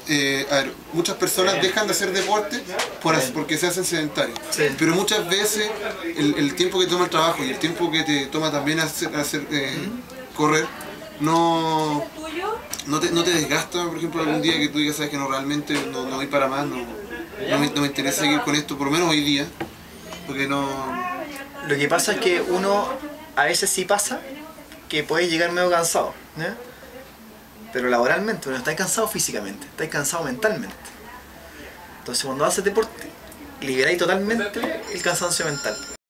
a ver, muchas personas dejan de hacer deporte porque se hacen sedentarios. Sí. Pero muchas veces el tiempo que toma el trabajo y el tiempo que te toma también correr no te desgasta, por ejemplo, algún día que tú digas, sabes que no, realmente no voy para más, no me interesa seguir con esto, por lo menos hoy día, porque no... Lo que pasa es que uno, a veces sí pasa, que puede llegar medio cansado, ¿no? Pero laboralmente, uno está cansado físicamente, está cansado mentalmente. Entonces cuando haces deporte, liberáis totalmente el cansancio mental.